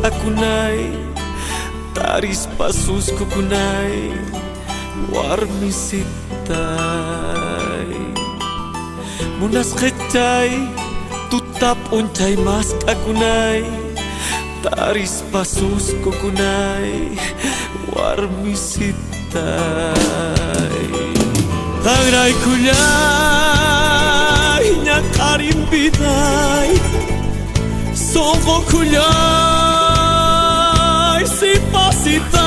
akunay taris pasus kukunay warmisitay munas kecay tutap uncay mas akunay taris pasus kukunay warmisitay tangray kulyay nyakarim bitay songko kulyay si pasita